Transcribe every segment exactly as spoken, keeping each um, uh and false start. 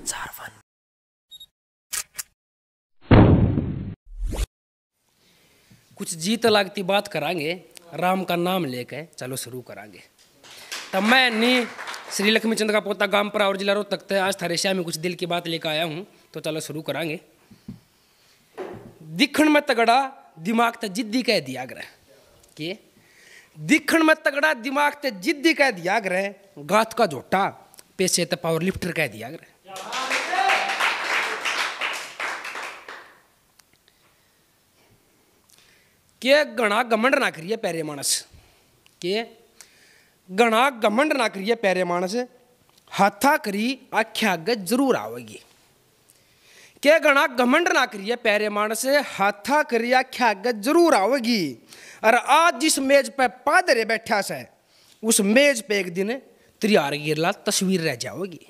संसार वन। कुछ जीत लगती बात करांगे, राम का नाम लेके चलो शुरू करांगे। तब मैं नी श्री लक्ष्मी चंद का पोता गामपुरा और जिला रोहतक तक आज थारे श्याम में कुछ दिल की बात लेकर आया हूँ, तो चलो शुरू करांगे। दिखण में तगड़ा दिमाग ते जिद्दी कह दिया ग्रह के दिखण में तगड़ा दिमाग ते जिद्दी कह दिया ग्रह, गात का झोटा पैसे ते पावर लिफ्टर कह दिया ग्रह। के घना घमंड ना करिए प्यारे मानस, के घना घमंड ना करिए प्यारे मानस, हाथा करी आख्या आगे जरूर आवेगी। के घना घमंड ना करिए प्यारे मानस, हाथा करी आख्या आगे जरूर आवेगी। और आज जिस मेज पे पादरे बैठा से, उस मेज पे एक दिन त्रियार गिरला तस्वीर रह जाओगी।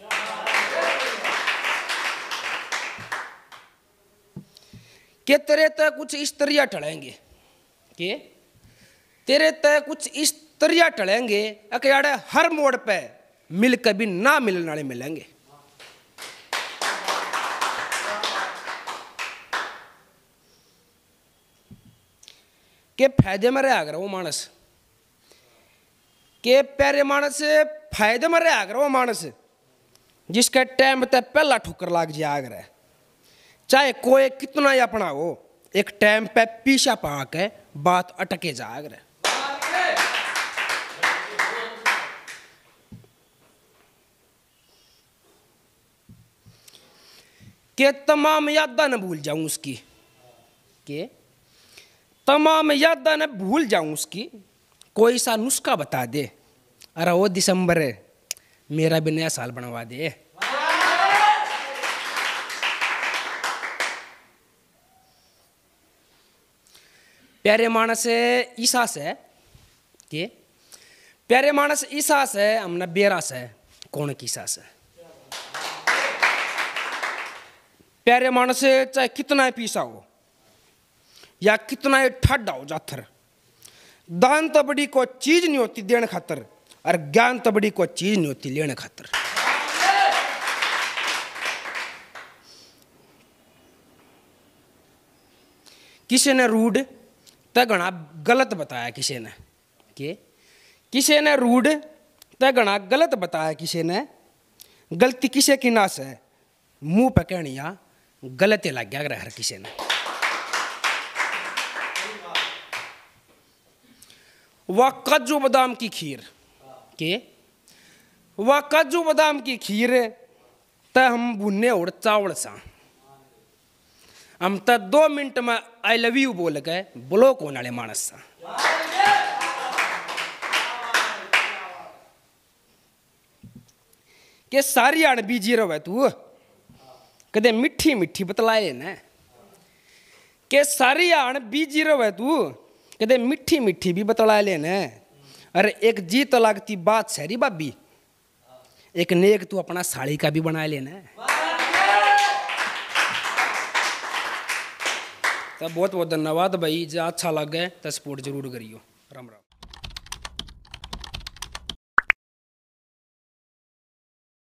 के तेरे तय कुछ इस तरिया टलेंगे, के तेरे तय कुछ इस तरिया टलेंगे, अकयाड़े हर मोड़ पे मिल कभी ना मिलने वाले मिलेंगे। के फायदे में रहा वो मानस, के प्यारे मानस फायदे में रहा वो मानस, जिसका टाइम ते पहला ठुकर लाग जाया करे। चाहे कोई कितना ही अपना हो, एक टाइम पे पीछा पा के बात अटके जाया करे। के तमाम यादा न भूल जाऊं उसकी, के तमाम यादा न भूल जाऊं उसकी, कोई सा नुस्खा बता दे, अरे वो दिसंबर मेरा भी नया साल बनवा दे। प्यारे मानस ईसा से, के प्यारे मानस ईसा से हमने बेरा से कौन की ईसा से। प्यारे मानस चाहे कितना ही पीसा हो या कितना ही ठाडा हो जाथर, दान तो बड़ी कोई चीज नहीं होती देने खातर, और ज्ञान तो बड़ी कोई चीज नहीं होती लेने खातर। किसी ने रूड ते घना गलत बताया, किसी ने के किसी ने रूड ते घना गलत बताया, किसी ने गलती किसी की ना से मुंह पे कहनिया गलत ही लग गया हर किसी ने। वह काजू बादाम की खीर, के वह काजू बादाम की खीर ते हम भुने और चावल सा, हम तो दो मिनट में आई लव यू बोल के ब्लॉक होने वाले मानस सा। के सारी आन बीजी रहे तू कदे मिठी मिठी बतलाए न, के सारी आन बीजी रहे तू कदे मिठी मिठी भी बतला ले न। अरे एक जी तो लगती बात सरी बाबी, एक नेक तू अपना साड़ी का भी बना लेना। तो बहुत बहुत धन्यवाद भाई, जो अच्छा लगे तो सपोर्ट जरूर करियो। राम राम।